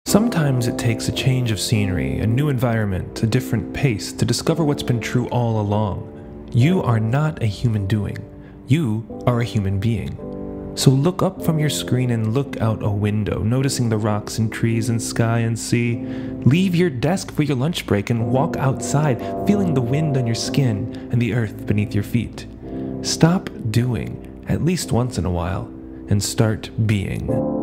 Sometimes it takes a change of scenery, a new environment, a different pace to discover what's been true all along. You are not a human doing. You are a human being. So look up from your screen and look out a window, noticing the rocks and trees and sky and sea. Leave your desk for your lunch break and walk outside, feeling the wind on your skin and the earth beneath your feet. Stop doing, at least once in a while, and start being.